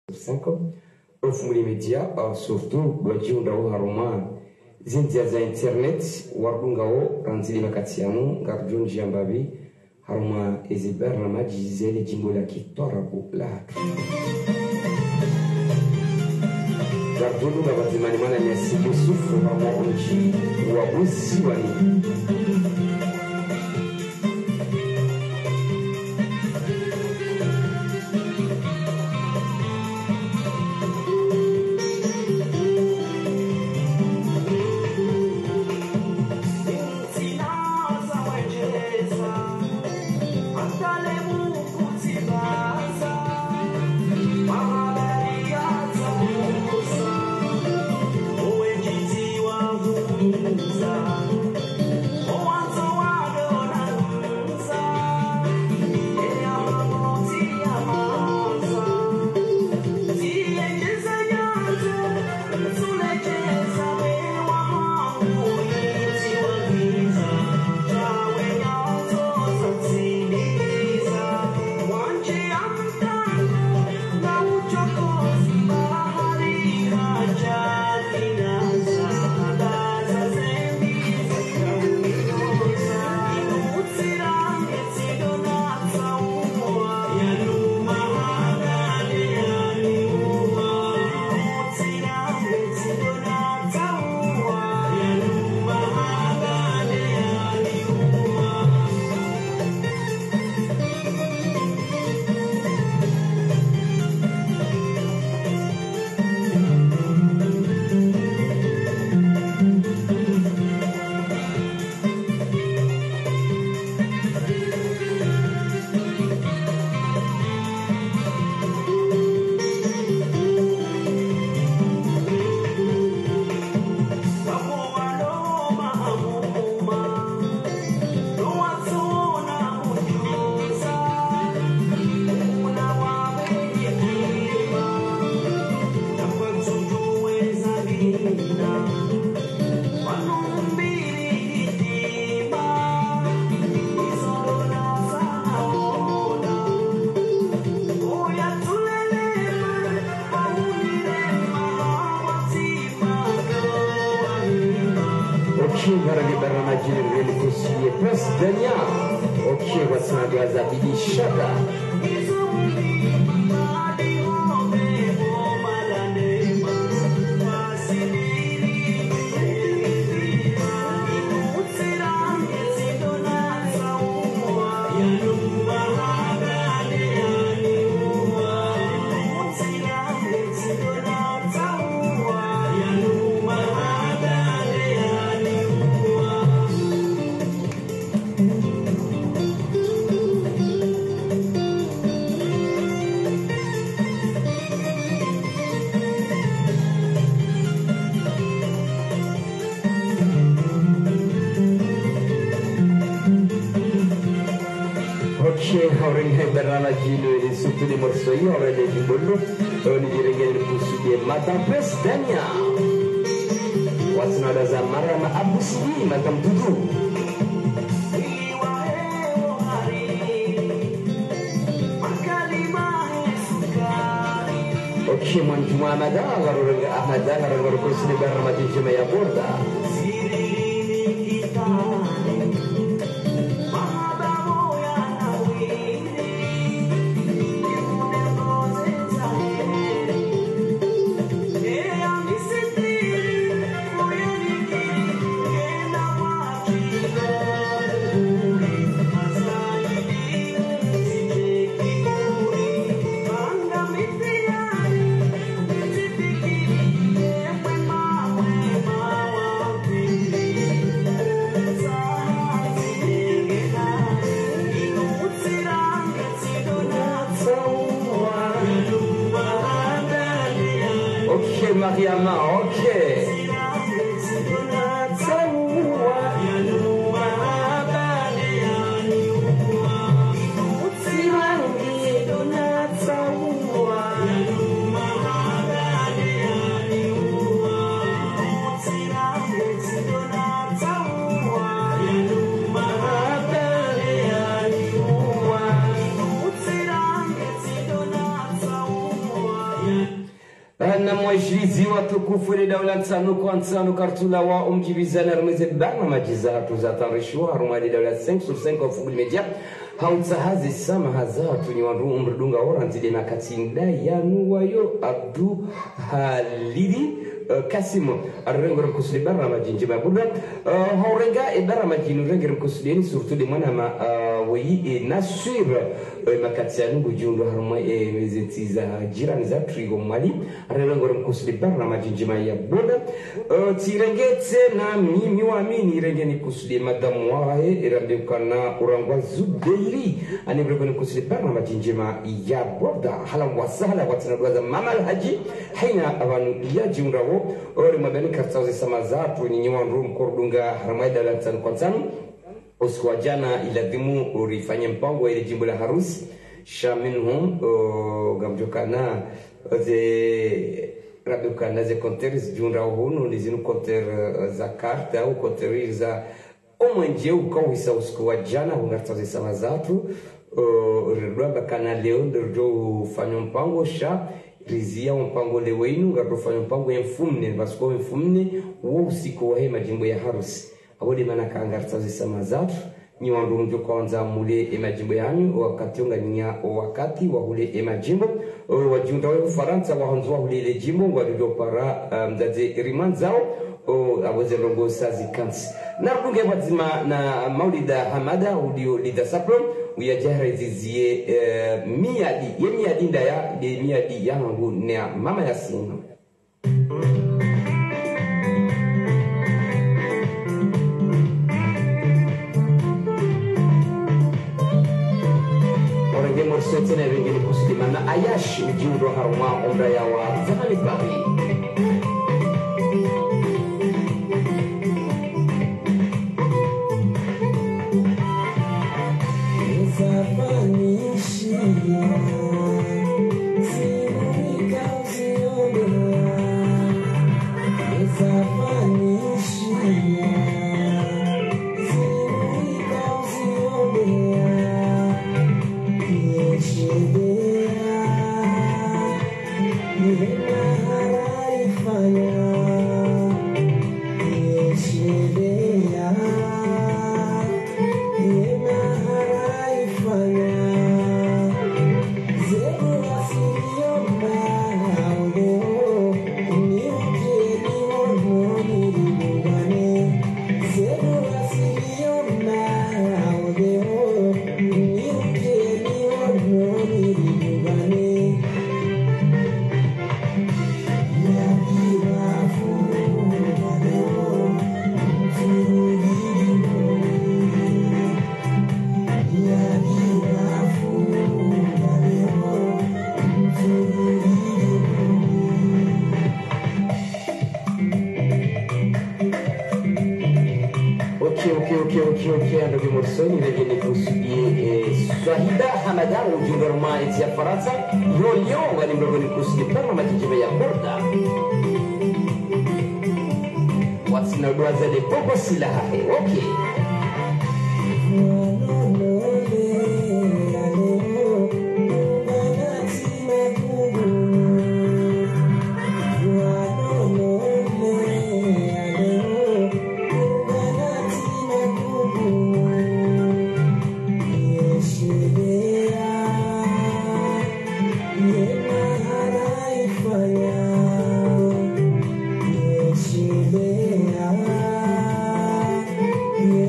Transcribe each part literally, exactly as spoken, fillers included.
cinco ufumuli media surtout wajiunda o haruma zintia za internet wardunga o ranzili makatiamu ngarjonji ambabi haruma eziber na maji zeli jimbo la kitorabu la hatu gardulu na bazimani mana nyasibu sufu haruma onji wabuzi wani Madam Presidennya Wasnada Zamara ma Abu Sidi Madam Tutu Oke Manjuma Amada Garuranga Ahmada Garuranga Kursi Barmati Jumaya Borda Mariama, okay. na mwajirizi watukufu ile daula nsano kwa nsano kartula wa umjibizana rumeze bana majiza hatu za tarishuwa haruma ile daula cinq sur cinq wa fuguli media hautsahazi sama hazatu ni wandu umrdunga oranzile na katinda yanu wayo abdu halidi Uh, Kasimo arrengor kusli barra majinji babuda uh, haurenga e barra majinu rengor kusli surtout de mwana ma uh, wayi e nasir uh, makatsianu bujundu harma e mezetiza jirani za trigo mali arrengor kusli barra majinji ma ya boda uh, tirengetse na mimi waamini rengeni kusli madamu wae irande kana urangwa zudeiri ani rengor kusli barra majinji ma ya boda halam wasahala watinadwaza mama alhaji haina abantu yajiunga ori mabeni kartauzi samazatu ni nyiwa room kordunga haramaida la tano kwa tano usiku wa jana iladhimu urifanya mpango ile jimbo la harusi shaminhum gamjokana ze rabukana ze konteris junra hunu nizinu konter za karta au konteri za omwenje ukawisa usiku wa jana hungartauzi samazatu rwaba kana leo ndio ufanya mpango sha rizia mpango leweinu ngatofanya mpango ya mfumne basiko mfumne wo usiku wa hema jimbo ya harusi awode mana kangarta zisama zatu ni wandu mjo kwanza mule ema jimbo yanyu wakati ungania wakati wa ule ema jimbo wajunda wa Ufaransa wahanzwa ule ile jimbo wadudo para mzaze riman zao awaze rongo sazi kansi na bunge wazima na maulida hamada udio lida saplom uyajahre zizie uh, miadi ye miadi ndaya de miadi yangu ne mama yasina orenge morsete na vingine kusilima na ayash ujindo haruma onda ya wa zamani bari Faransa yo yo wali mrogoni kusini kama majijibe ya borda watsina duaza de popo silaha he okay Yeah.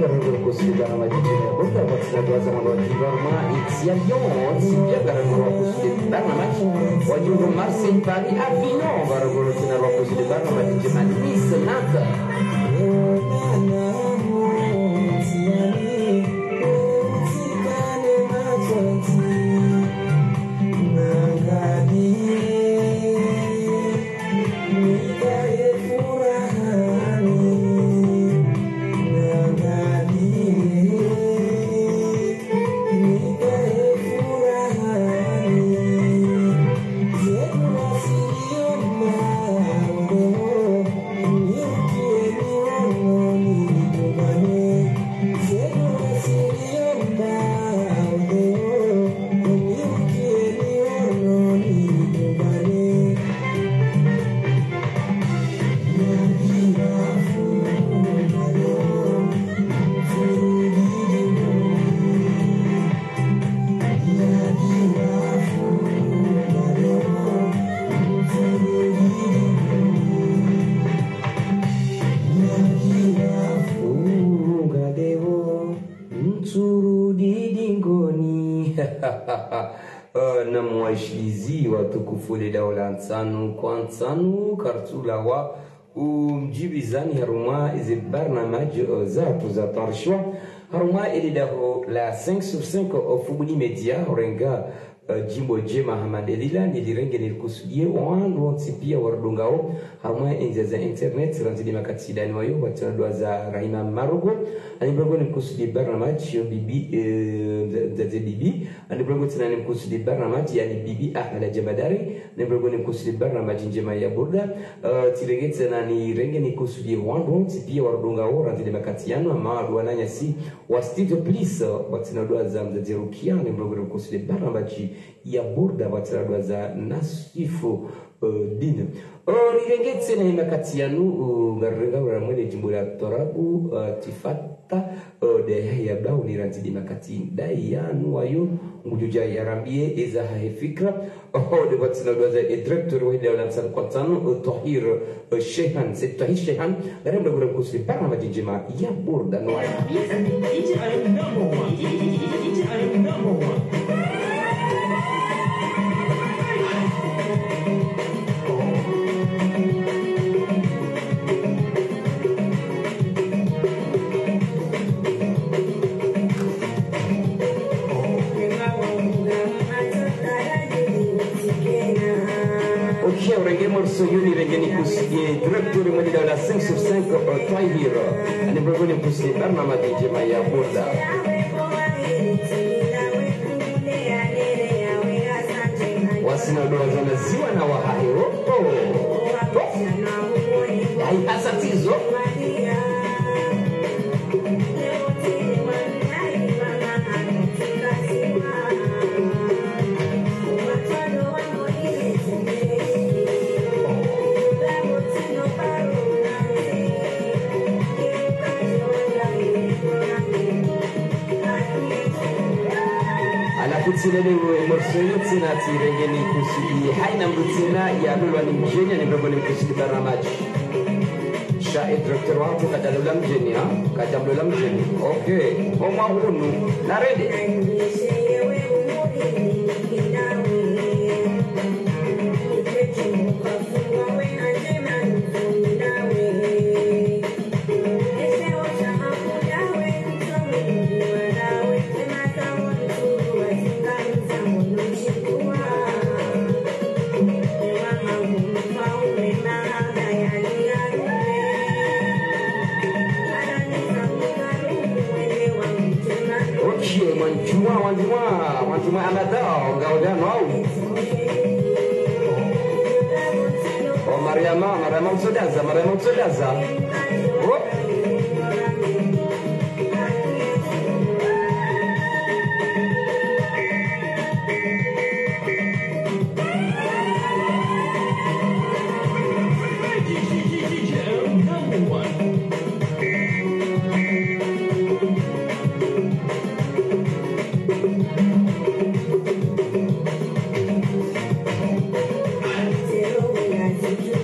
garangaro kusudi barama jijina bonda batsina dwaza na wajivarma iksian yon sibia garangaro kusudi barama wajuru Marseille Paris Avignon garangaro tina kusudi barama jijina Nice Nantes na mwashilizi watukufu daula nsanu kwa nsanu kartula wa umjibizani haruma izi barnamaj zatu za tarshwa haruma ili daho la cinq sur cinq ofubuni media horenga jimbo jema hamadelila nilirenge nilikusudie wandu wansipia warudungao haruma enza za internet ranzidi makatsidani wayo watanadwa za rahima marugo anibrogo nilikusudie barnamaj bibi zaze bibi anibrogo tina nilikusudie barnamaj yani bibi ahmada jamadari anibrogo nilikusudie barnamaj njema ya burda tirenge tina nirenge nilikusudie wandu wansipia warudungao ranzidi makatiyanu ama aduananya si wa studio please watanadwa za mzazirukia anibrogo nilikusudie barnamaj ya burda wataradwa za nasifu uh, dina rirengetse na imakati yanu ngarenga uh, uramwele jimbo la torabu uh, tifata uh, de ya blau ni ranzidi makati dai yanu wayo ngujuja ya rambie eza haefikra oh de wataradwa za director wa idea lansan kwa tano uh, Tahir uh, Shehan c'est Tahir Shehan ngarenga ura kusli parma majinjima ya burda no ay Soyuni rengeni kusiye directeur mo dida la cinq sur cinq Tahir ani brogoni kusiye barnama de jema ya burda wasina doa zana ziwa na wahahiro oh ai asatizo Kutsile morsoyo tsina tirengeni kusudi haina mrutsina ya lulwa ni mjeni ni mrogoni kusudi barnamaji shae director watu kadalula mjeni ha kadalula mjeni okay oma hunu na ready Wanjuma, wanjuma, wanjuma amadao, gaudano au. Oh Mariama, Mariama Msodaza, Mariama Msodaza. Oh.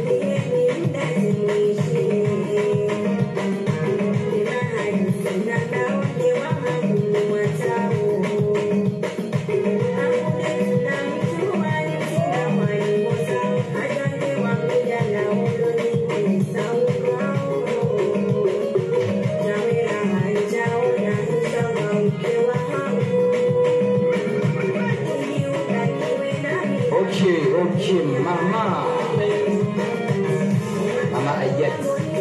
Na na Mama Ayat.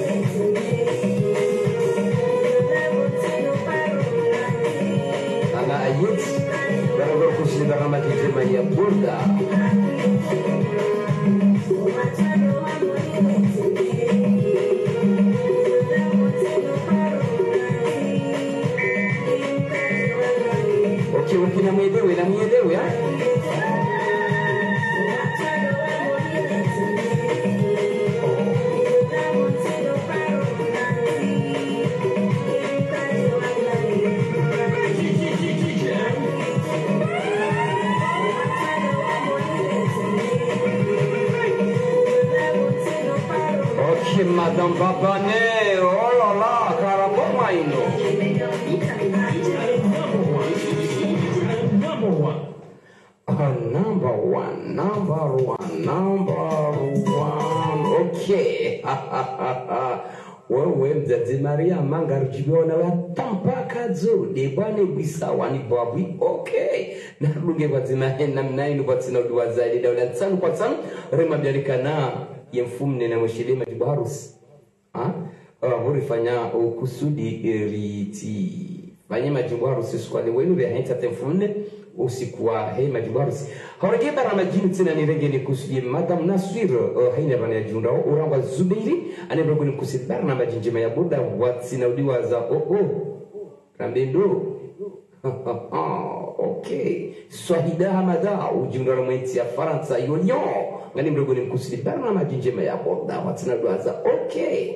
Mama Ayat baru kursi bernama Kijema ya Burda. Oke, oke, namanya Dewi, namanya Dewi ya. Oke, Madam Babane, oh la la, karabo maino. Uh, number one, number one, number one. Okay. Wewe mzazi Maria manga rujibiona wa tampaka zo de bwane bisa wani babu. Okay. Na ruge bazima hena mnainu batina duwa zaidi dawla tsanu kwa tsanu rema biarikana yemfumne na mshilima jibarus. Ah? Uh, burifanya ukusudi riti. Fanya majibarus swali wenu vya henta temfumne usiku wa hei majibarus. Hawage barama jini tina nirenge ni kusudi Madam Nasir uh, haina bana ya junda urangwa Zubeiri anebrogo ni kusudi barama jinjima ya Burda watsina udiwa za oh oh rambendo. Okay. Swahida Hamada ujunda ramwenti ya Faransa yonyo ngani mdogo ni kusudi barama jinjima ya Burda watsina udiwa za okay.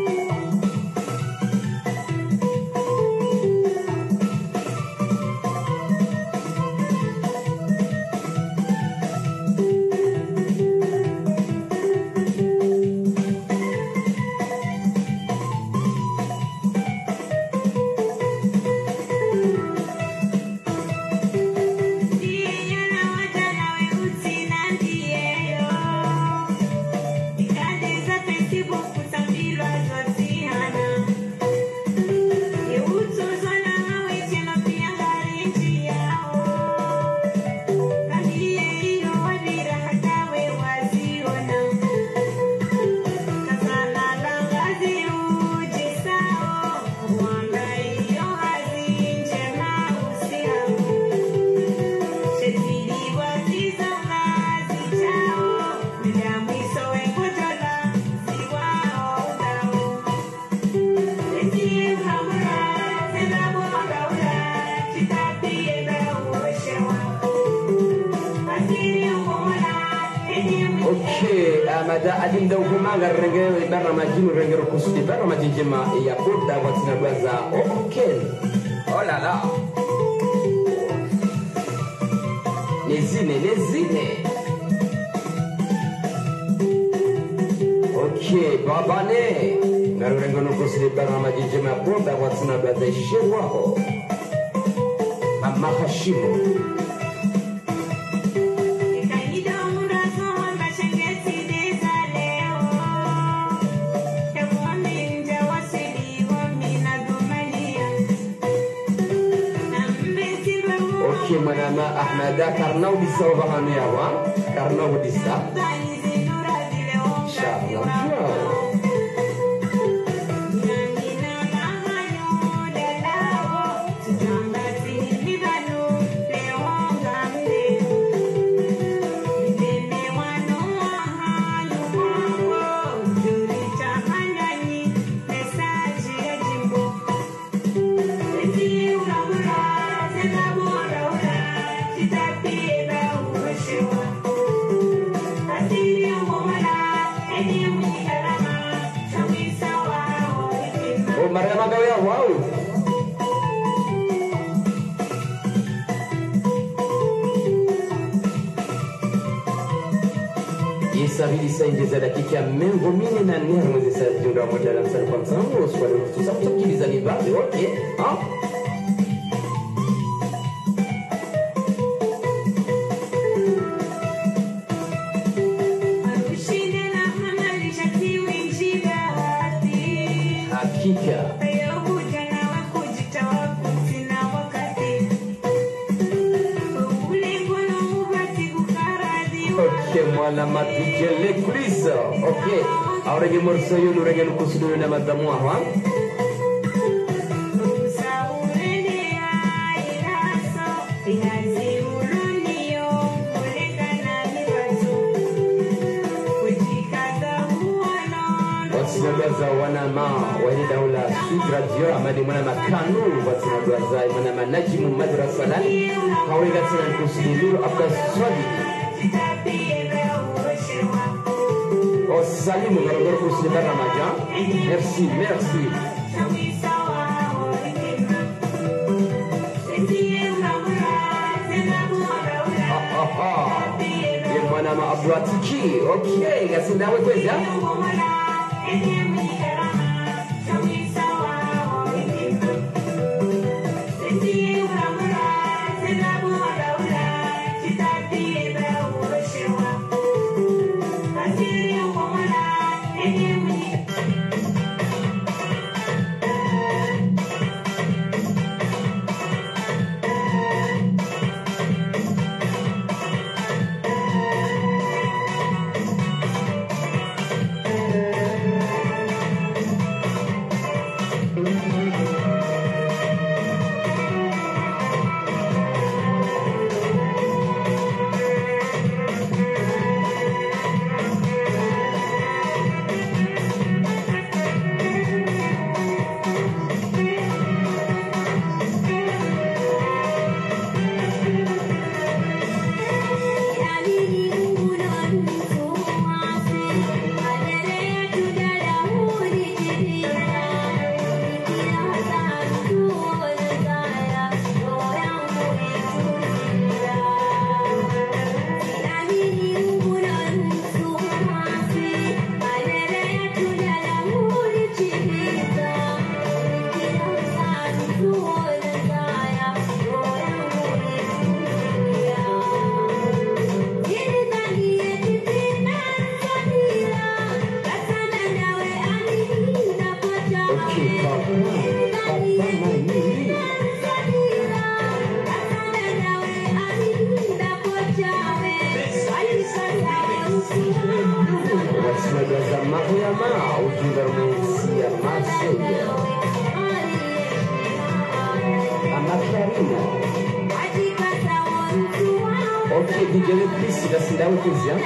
Amada adim da ukumanga renge barra majinu renge rokusudi barra majinjima ya Burda watina baza okay. Oh la la. Nezine nezine. Okay, babane. Ngaru renge rokusudi barra majinjima ya Burda watina baza shewaho. Mama Hashimo. Manama Ahmada karena bisa bahan ya wa karena bisa insyaallah Mariama Gawia, wow. Yesabili saingiza dakika mengo mine na nne mwezi sa junda moja la msali kwa msangu uswali utusa kutukiliza ni babi, okay. Ha? Hakika okay, mwana matijele kulisa okay. Aurege morsoyo nurege nukusudu na madamu ahwa. Wasinagaza wanama wani daula Sudra Dio amadi mwana makanu wasinagaza mwana manajimu madrasa lani haurega tena nukusudu afka swali. Oh, salut mon gars, pour ce Ramadan. Merci, merci. Ah ah ah. Ye mwana ma abratiki. Okay, gasinda wewe kweza. Ok, D J Letícia da cidade Cozinha.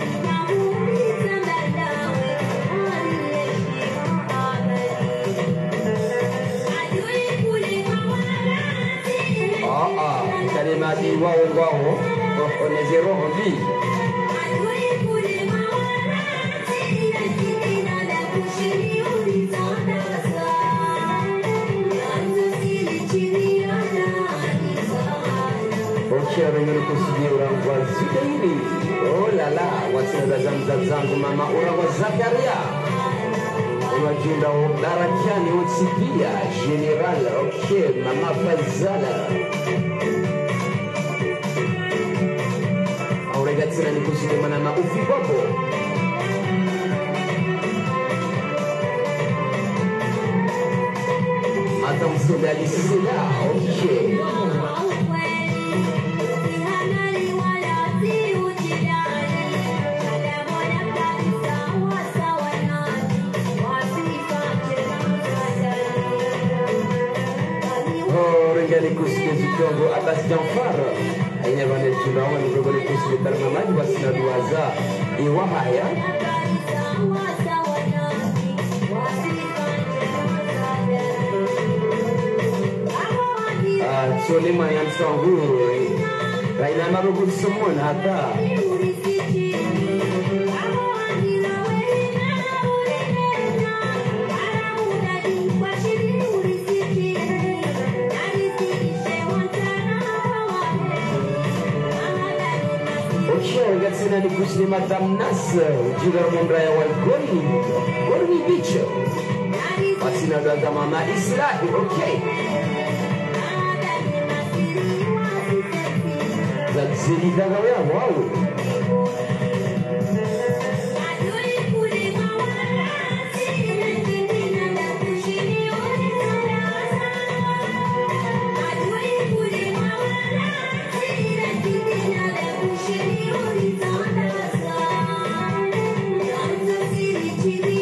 Ah ah, kalima di wow wow, on est zéro en vie. Orang kusudi orang wazika ini. Oh lala, wasina zanza zangu mama orang wazakaria. Unajunda darajani utsipia general. Okay, mama Fazala. Aurega tsina ni kusudi mana ma ufibobo. Adam sodali sila. Okay. Ni kusudi zitongo atas Jafar hanya bane tunawa ni bogole kusudi tarmamaji basi na duaza iwahaya ah solima yang sangu raina marugu semua hata Sina ni kusni madam nas juga membraya wal goni goni bicho masina daga mama Islahi. Okay zazili daga ya wow T V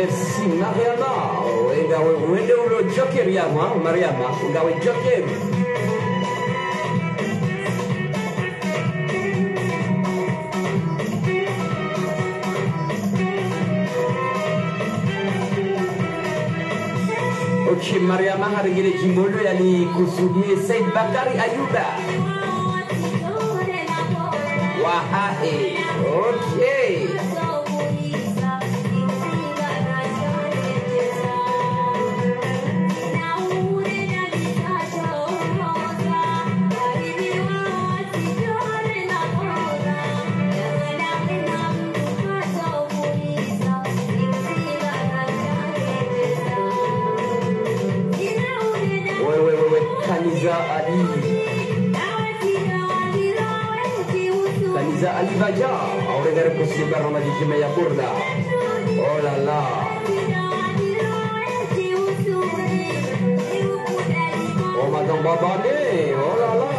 merci Mariama. Ngawe wende ulo joker ya mwa Mariama, ngawe joker. Okay, Mariama hari gini Jimbolo yani kusudie Said Bakari Ayuba. Wahai, okay. Kaniza Ali Kaniza Ali Baja orang dari Kusibah Ramadi Jemaya Kurda. Oh la la. Oh madam baba ni. Oh la la.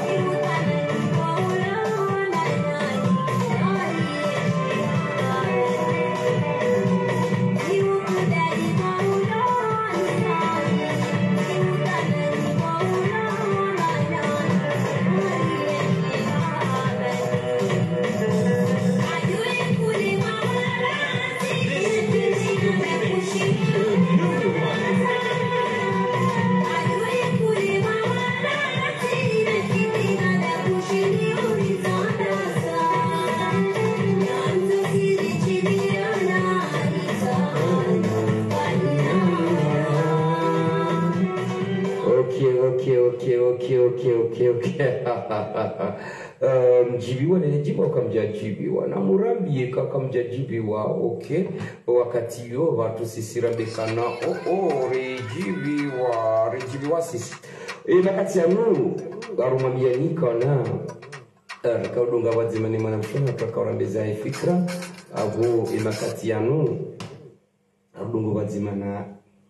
Okay, okay, okay, okay, okay, okay. um, jibiwa nene jibiwa kamja jibiwa na murambiye kakamja jibiwa. Okay, wakati yo watu sisi rambekana oh oh rejibiwa rejibiwa sisi e nakati ya nu arumamia nikana er kaudunga wadzimani manamshona kakaurambeza fikra abo e nakati ya nu arudunga wadzimana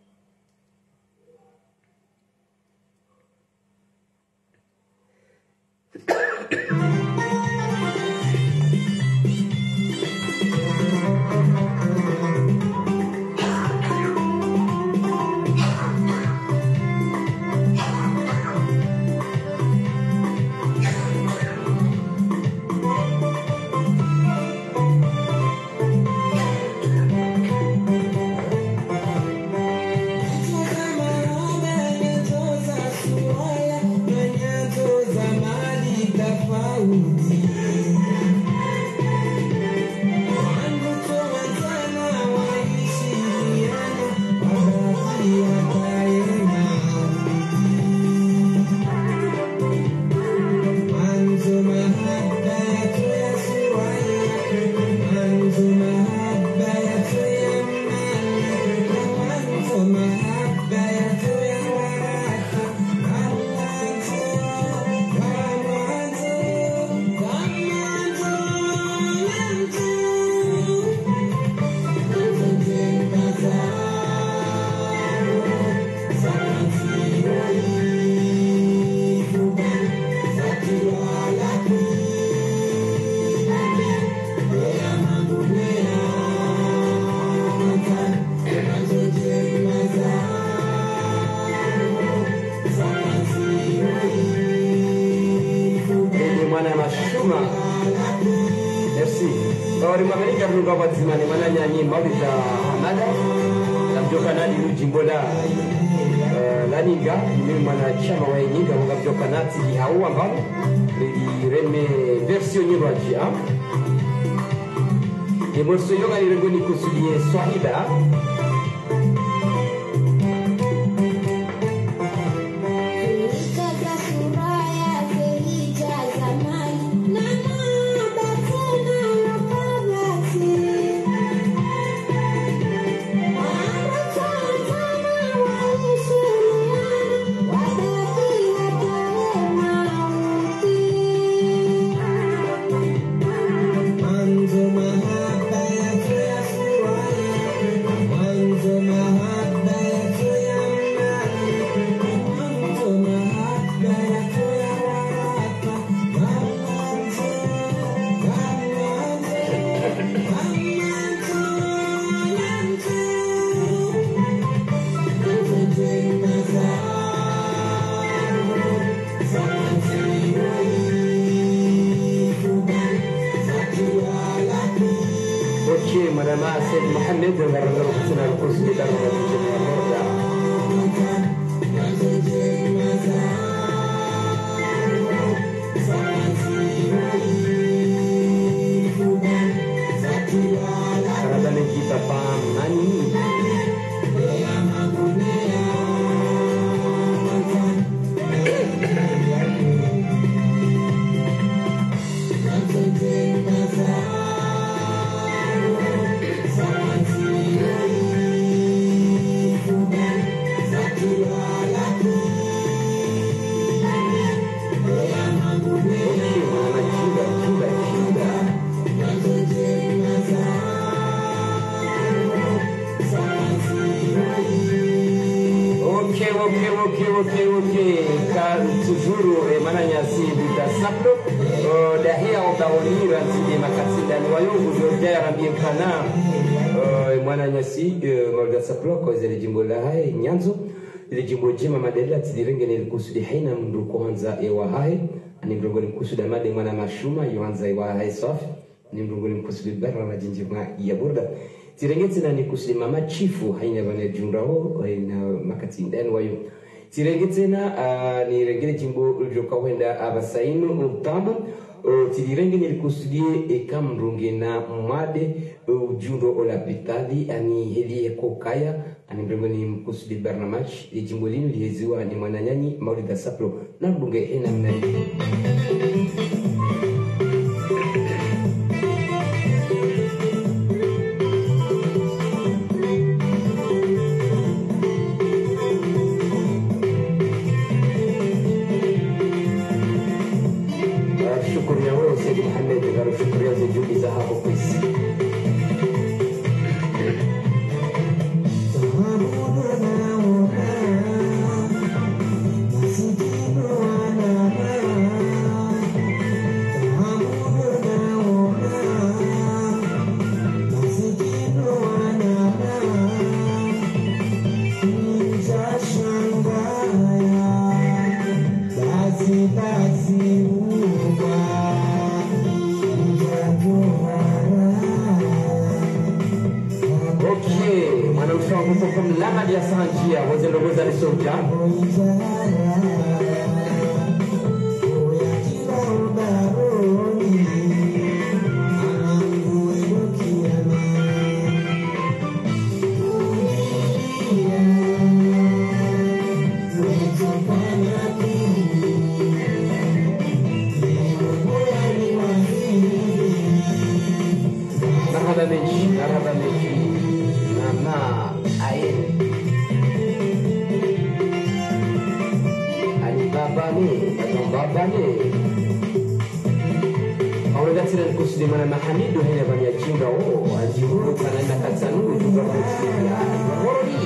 Zimani mana nyanyi Maulida Hamada namjoka nani Jimbola laniga mimi mana chama wa nyinga ngabjoka nati hau ambao ni reme version nyingi ah ni morso yoga ni rengoni kusudie swahida Mahaba ya Nyanzo ile jimbo jema madela tidirenge ni kusudi haina mndu kwanza ewa hai ani mrongoni kusudi made mwana mashuma yuanza ewa hai safi ni mrongoni kusudi barra na jinjima ya burda tirengeti na ni kusudi mama chifu haina bane junrao haina makati ndani wayo tirengeti na uh, ni rengene jimbo joka wenda abasainu utamu uh, tidirenge ni kusudi ekamrunge na made ujundo uh, olapitali ani heli kokaya ani mrengoni mkusudi barnamaj e jimbo linu liheziwa ni mwananyani Maulida Saplo na mbunge ena mnani shukuru ya wewe Said Mohamed garu shukuru ya zijudi za hapo kwisi lama dia sanjia wazendo gozali soja Narada meji, narada meji, nama air. Babani, atau babani. Awal dah sering kus di mana Mahani doa hanya banyak cinta. Oh, ajibu karena nak katsanu juga bersedia. Moroni.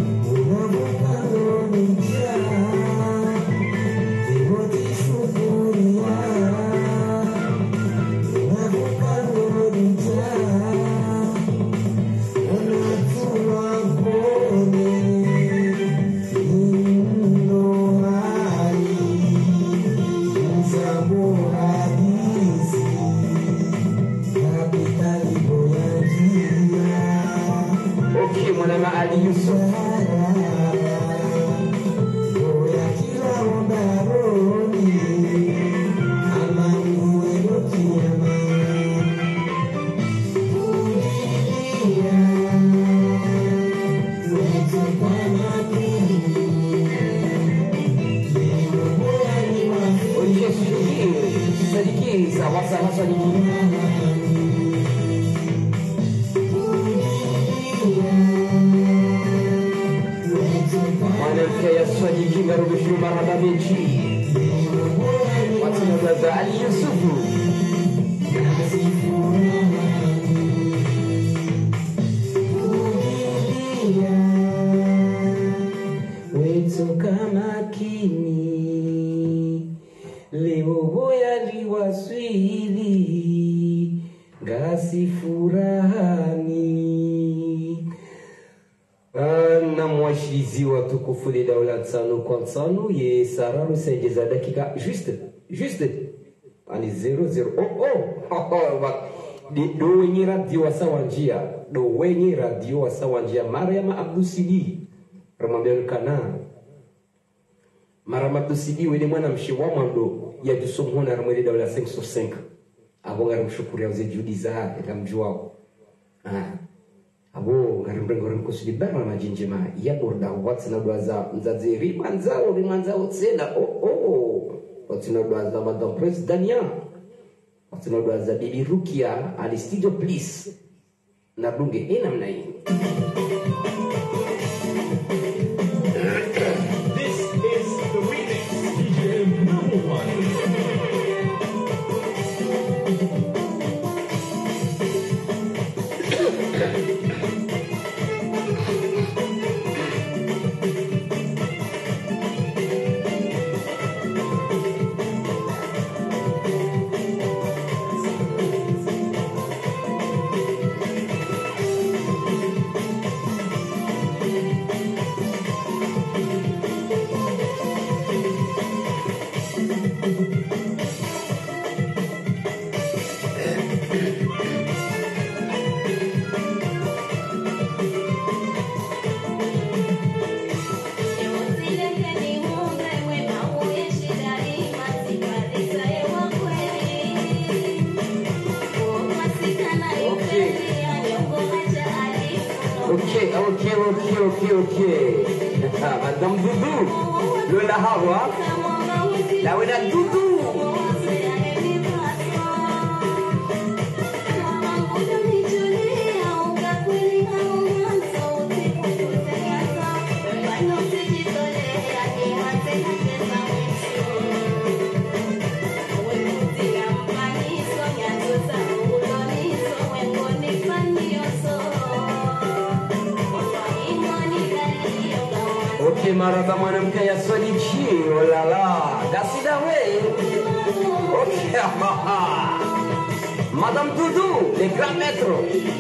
Kufuli daulat sanu konsanu ye sararu sejeza dakika juste juste ani zero zero oh oh oh di do wenye radio wasawanjia do wenye radio wasawanjia Mariam Abdusidi ramambia kana Mariam Abdusidi wele mwana mshiwa mwando ya jusomhona ramwele daulat cinq sur cinq abonga mshukuru ya uze judiza ekamjua ah abo ngarimbrengore kusudi bana majinjema ya borda watsina dwaza mzazi rimanzao rimanzao tsena oh oh watsina dwaza madam presidania watsina dwaza bibi Rukia Aristido please na bunge ina mna hii Ok, ok, ok, ok. Ah, Madame Doudou, le Lahawa, la Wena Doudou. Ok, maraba mwanamke ya Sonichi, oh la la, dasida we. Ok, Madame Doudou, les grands maîtres.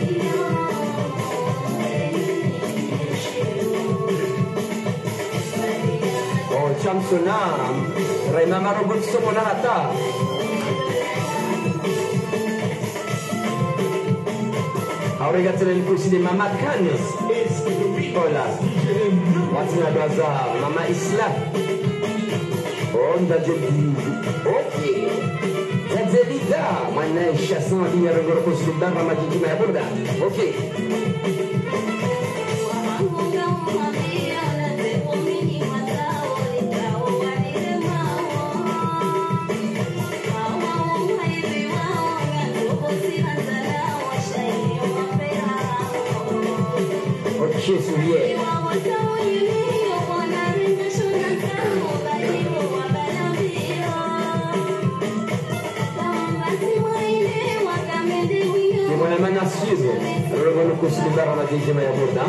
Oh, Chamsonam, Raima Marobut Somonata. Aurega tenen kursi de Mama Kanis. Hola. What's na braza Mama Islam. Oh, ndajeli. Okay. Ndajeli da. Mana chanson di ngoro kursi da Mama Jiji ya burda. Okay. Okay, soulier. Di buona mano a Suso, allora vanno considerare una decima di borda.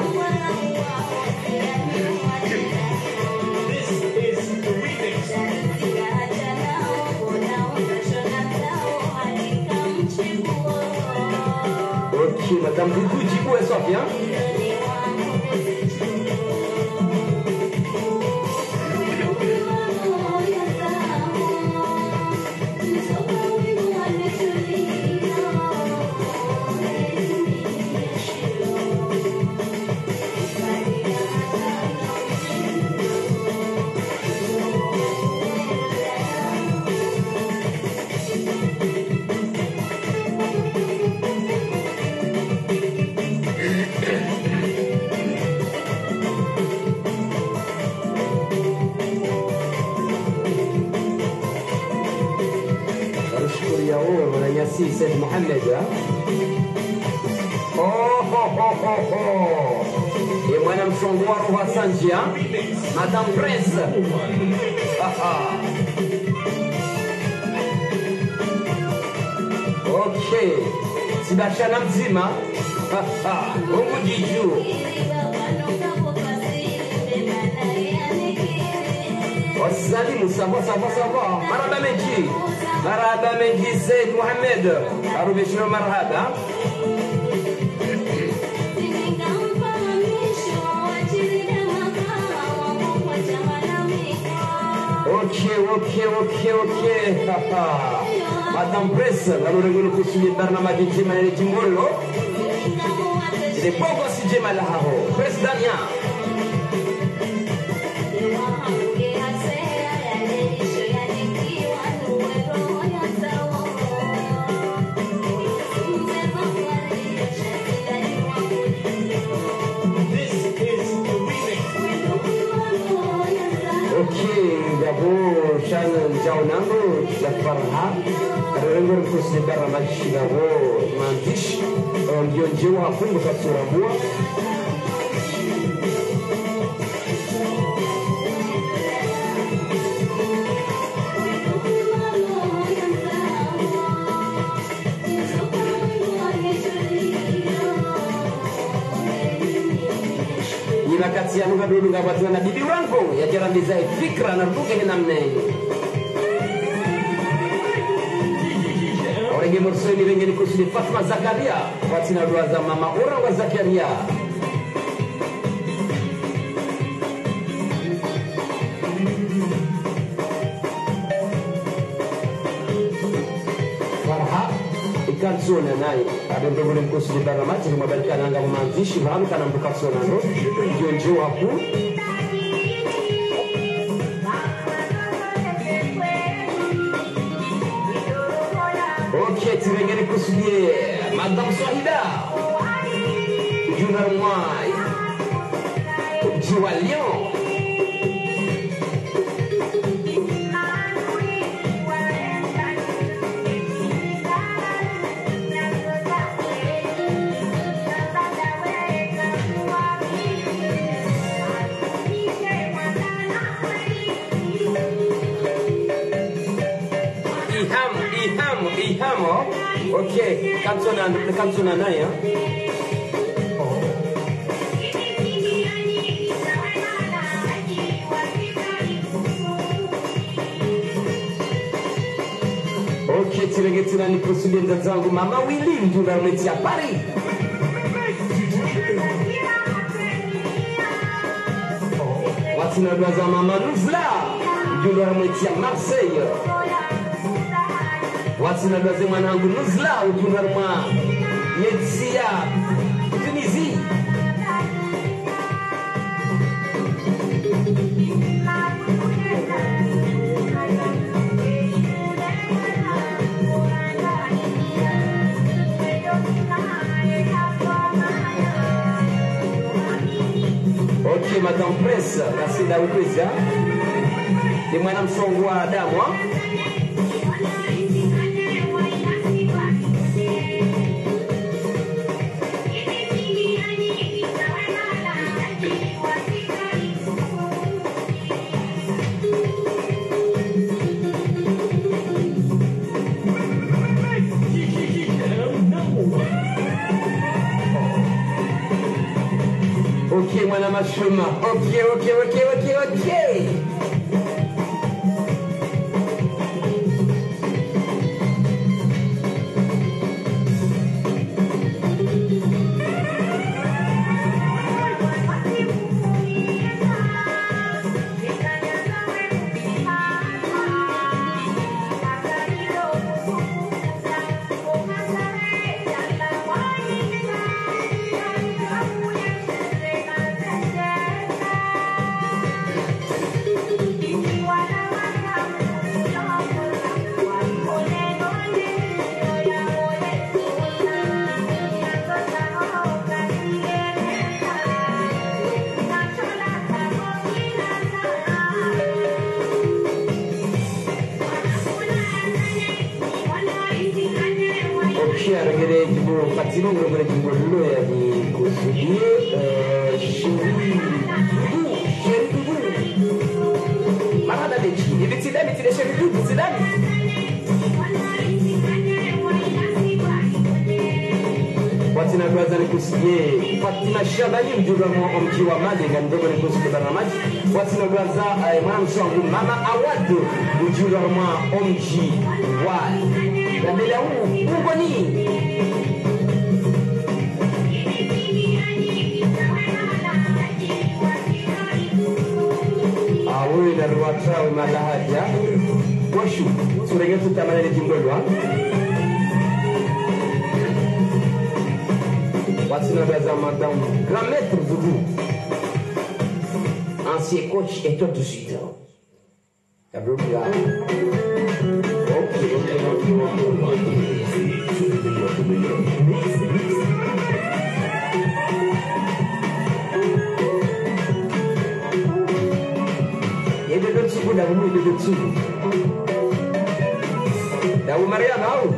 Ok, Madame Doudou, tu peux sortir, hein? Si c'est Mohamed, hein? Oh, oh, oh, oh, oh. Et moi, je suis noir au Hassanji, hein? Madame Prince. Ah, ah. Ok. Si la chanam zima, ah, ah. On vous dit jour. Oh, salut, ça va, ça va, ça va. Maraba Meji. Maraba Meji Said Mohamed. Arubishno Marhaba. Ok, ok, ok, ok. Madame Presse, allora quello che si parla ma di Gemma e Jimbollo. E poco si Gemma la haho. Presse Dania. Gabo channel jaunango la farha rengo kusidara mashigabo mandish ndio njoo hafungu katurabua wakati ya lugha dulu ngapatiwa na bibi wangu ya jarambiza fikra na lugha hina mnei orenge mursoni wengine kusudi Fatma Zakaria watina dua za mama ora wa Zakaria Farha ikansona naye adondogole kusudi baramaji mabadilika nanga mwanzishi hamu kana mbukasona ndo ndio njoo hapo ok tirengeni kusudi Madame Swahida Juna Mwai mji wa Lyon. Ihamo, okay, kansona kansona naye. Okay, tiregetina ni kusubienza zangu mama Willy ndura mwetia Paris. Watina blaza mama Nuzla ndura mwetia Marseille. Watina blaza mwanangu Nuzla ndura mwa Yetsia Tunisie. Ok, Madame Presse, merci d'avoir pris ça. Et Madame Songwa Damois. Ok, mwana mashuma. Ok, ok, ok, ok, ok. Regere jimbo patino regere jimbo dulu ya di kusudi shiri shiri mana ada di sini di sini di sini shiri di sini watina gwaza ni kusudi Fatima Shabani mjumbe wa mji wa Mali na ndogo ni kusudi bana maji watina gwaza mwana mshangu mama Awadu mjumbe wa mji wa Gambela huu uko ni awe na ruwatawe malahaja washu surege tutamana ni jingolwa watina baza madame grand maître Doudou ancien coach et tout de suite ya bloqué ok il y a des petits bouts d'amour et des petits bouts d'amour Maria Bao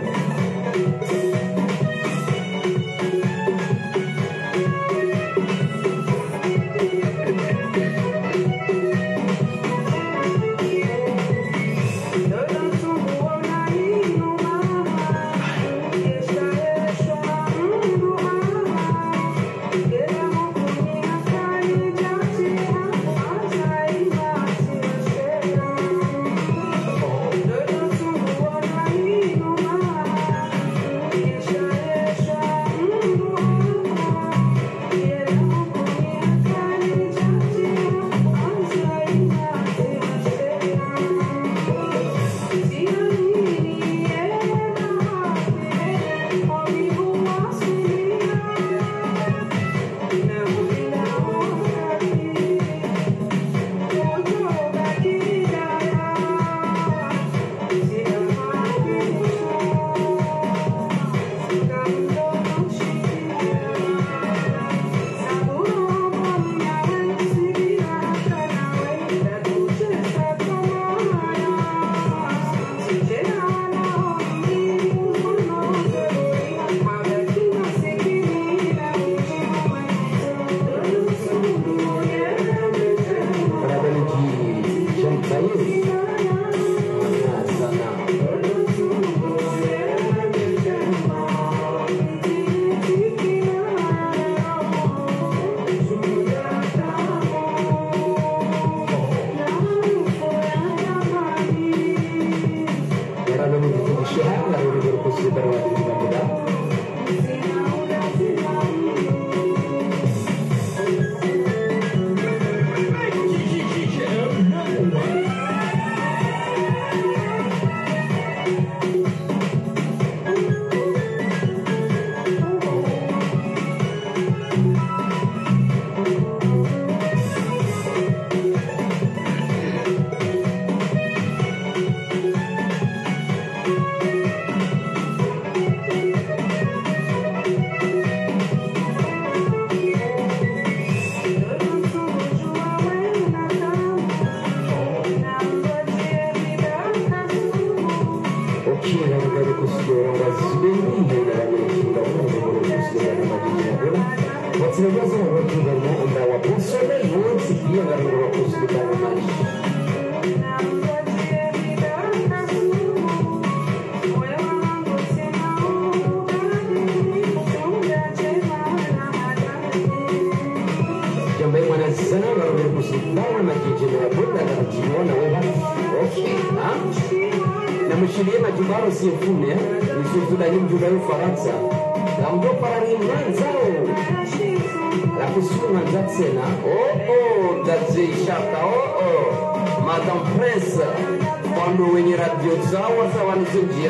bakunda ndajiona wewe. Okay, ha? Na mshirie majumaro siyefune, nisuzula ni mjumba yu Faransa. Na mdo parani mwanzao. La kusimu mwanza tena. Oh, oh, ndaze ishaka, oh, oh. Madame Prince, kwando wenye radio zao, sawa nizunjia.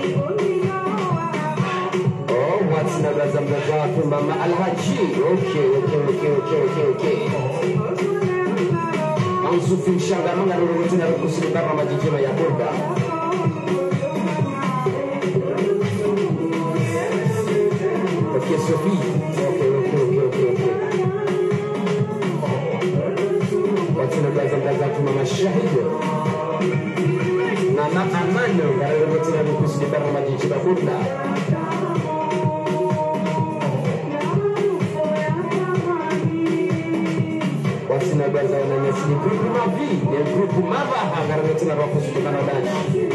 Oh, what's na gaza mzaza watu mama Alhaji. Okay, okay, okay, okay, okay, okay. Ansufi mshanga manga nurugoti na rukusini kama majijima ya Burda. Okay, Sophie. Okay, okay, okay, okay, okay. What's na gaza mzaza watu mama Shahid. Mama Amano na nurugoti na rukusini kama majijima ya Burda. Sina gaza na nyasi grupu mavi ya grupu mava agarana tena rako sukana ndani.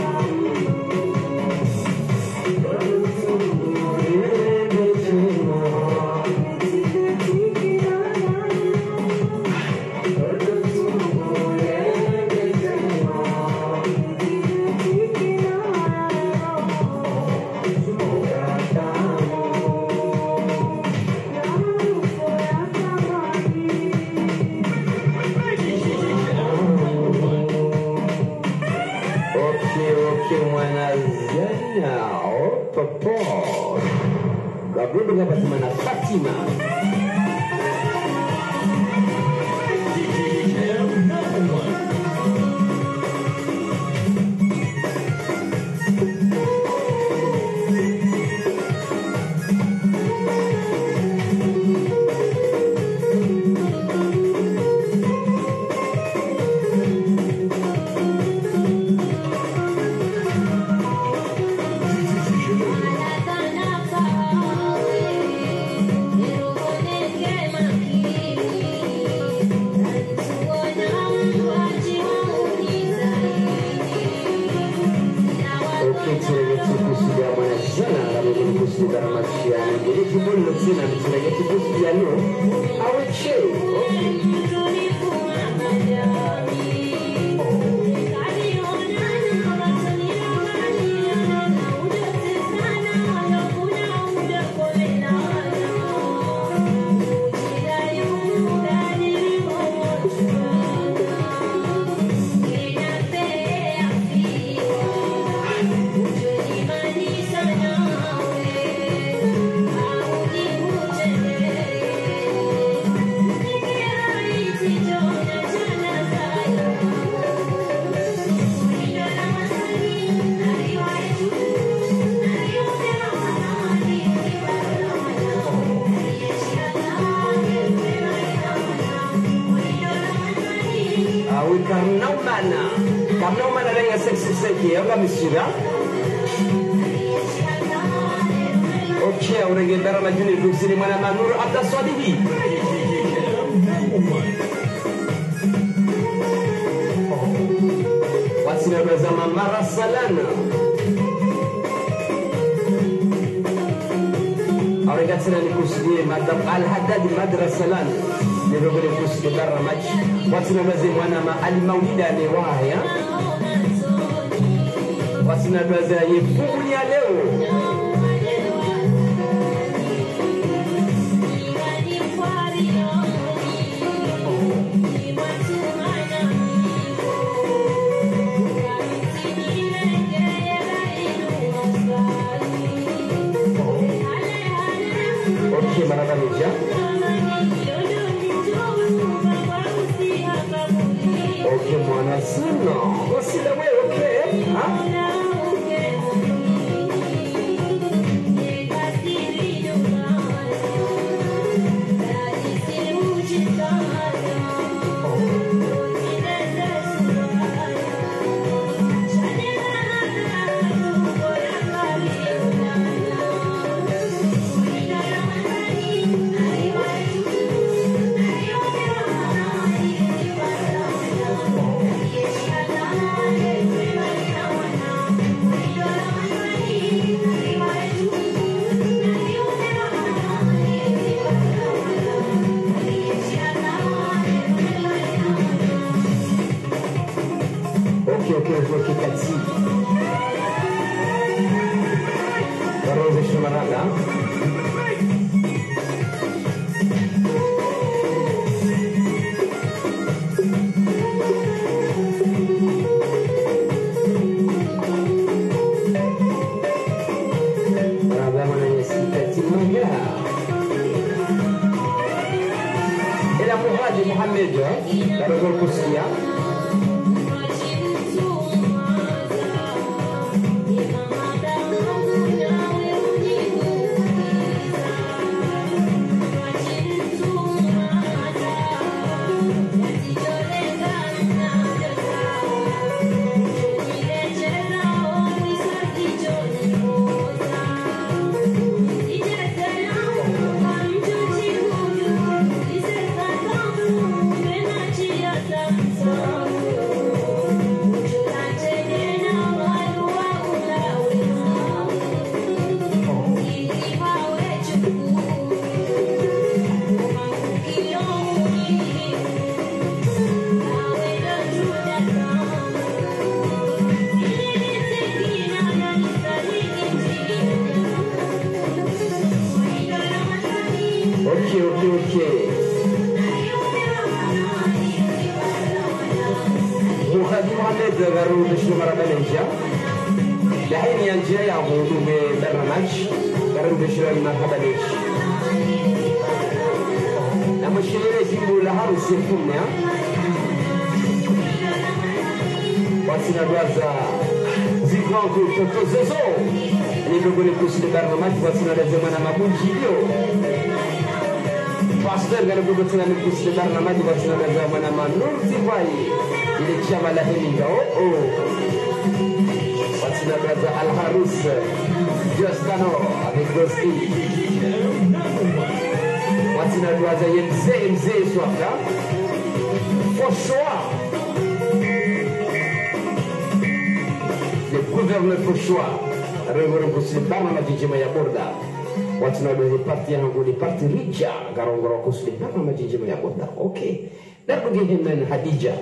Gabriel dengan Fatima Fatima. Okay, unagendara majuni kusini mwana Manuru Abda Swadihi. Wasina bersama Mara Salana. Orang kata ni kusini Madam Al Haddad Madrasalan. Ni rogole kusini Baramaj. Wasina bersama mwana Ma Ali Maulida ni wahaya. Wasina bersama yefumu ya leo. Okay, marahaba meja. Okay, mwana sino. Wasila we, okay? Ha? Ok, ok, ok, kati. Baroza Shumaraga. Mohamed dari Rusia. baru بشنو بلنجا لحين ينجي يعبودوا ببرنامج baru بشنو المرحبا ليش لما الشيء يسيبوا لها ويسيبون يا واسنا دوازا زيكوان كل توتوزوزو اللي بيقول لكوش البرنامج واسنا لازمنا ما بون جيليو Pastor kalau buat sana ni kus sedar nama di sana ada mana mana nur sifai ini siapa lah ini kau oh pastor ada Al Harus Justano avec Gosti pastor ada yang Z M Z suaka for sure le gouverneur for sure revorum kus sedar nama di Jemaya Borda watu na do parti yangu ni parti rija garongoro kusli kama majiji ya bota okay darbu gihimen Hadija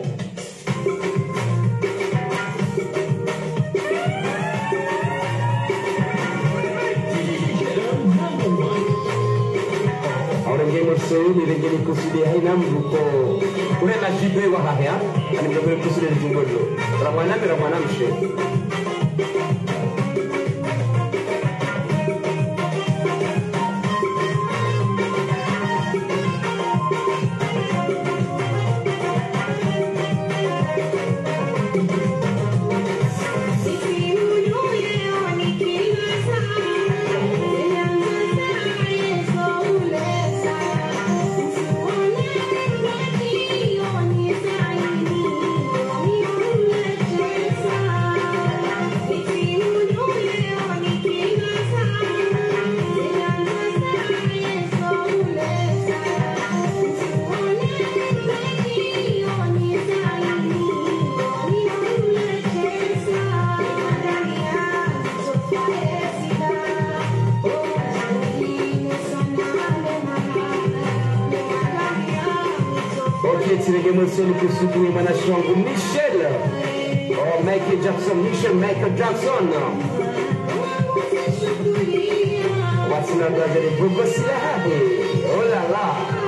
orang gamer soi ni rejeni kusli haina mruko ule na jibe wa haya ani mbe kusli njungolo ramana mi ramana mshe Emozioni che subì una song Michel oh Michael Jackson Michel Michael Jackson what's not that the book was oh la la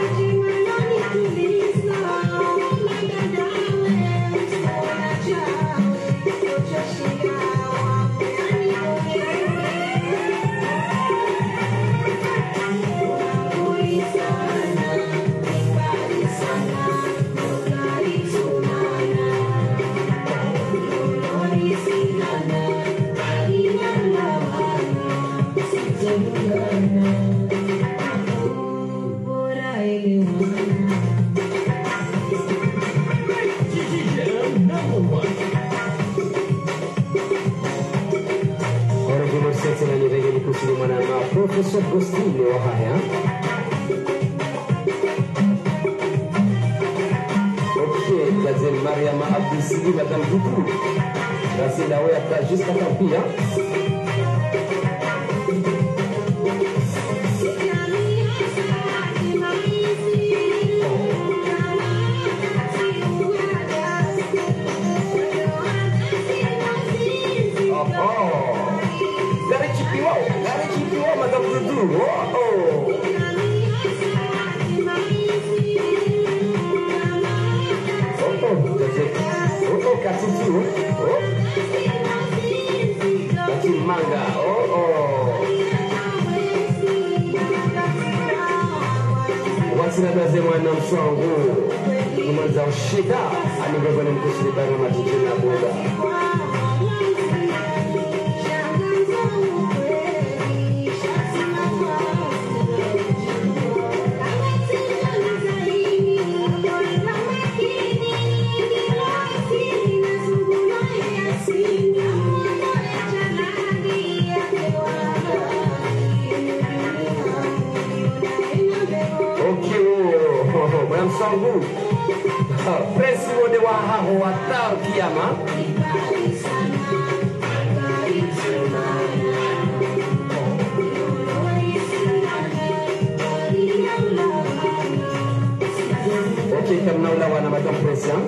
Professor Gostini wahaya okay Gazelle Mariama Abdou Sidi Madame Doudou Racine Dawe Ata jusqu'à Tampia kasih tu. Oh. Kasih mangga. Oh oh. Wasina daze mwana mswangu. Mwanza ushida. Ani baba ni mkusudi bana matiti na boda. Sanggu Presiden de Wahaho Watar Kiama Oke, karena lawan nama presiden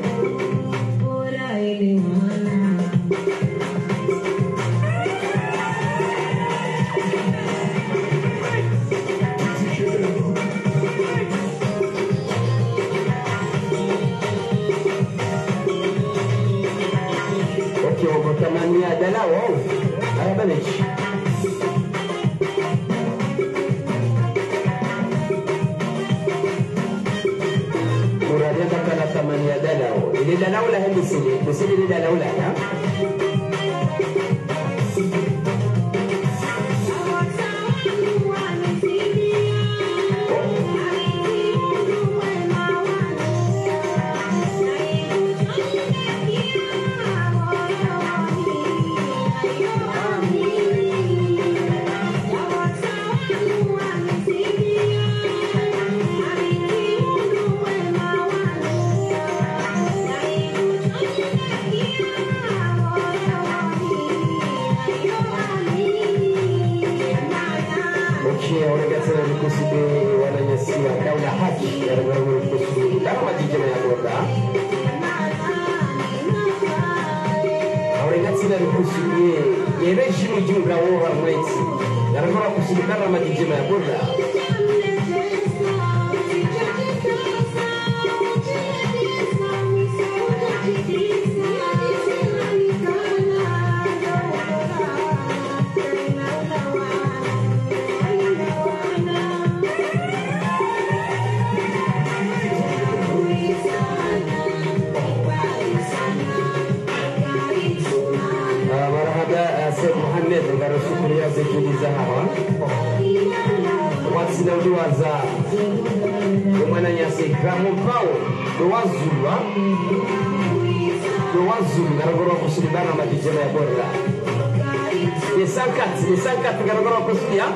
Tamania adalah wow, ada banyak. Muradnya kata tamania adalah, ini adalah lah di sini, di sini ini adalah lah ya. Dari kusuye yere jimu jumla wa mwezi garagora kusimikana majijima ya borda negara syukuria sejudi zahawa wasina uliwaza umana nyasi gramu pao doazulwa doazul garagora kusulibana matijema ya borla yesankat yesankat garagora kusulia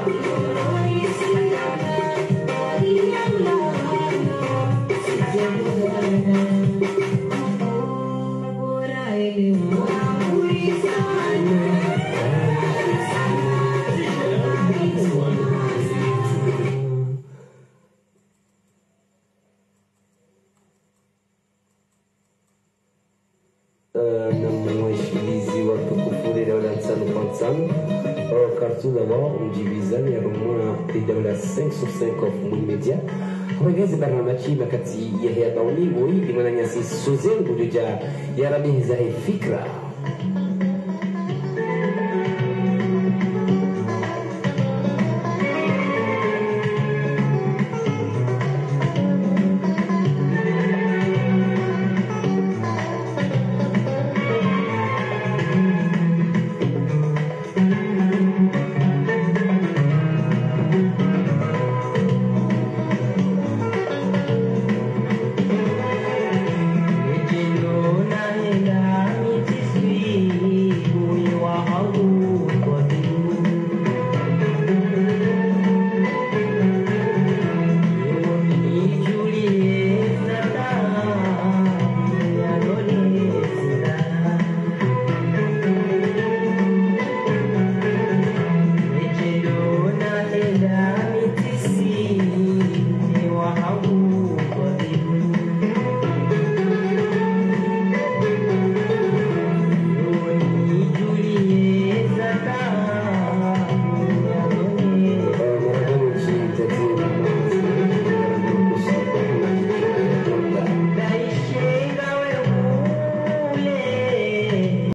Kartu d'abord umjibizani ya rumuna tidawla cinq sur cinq of mulmedia Wagezi barnamachi makati ya hea tauni woi dimana nyasi sozen bujuja ya rabi zahi fikra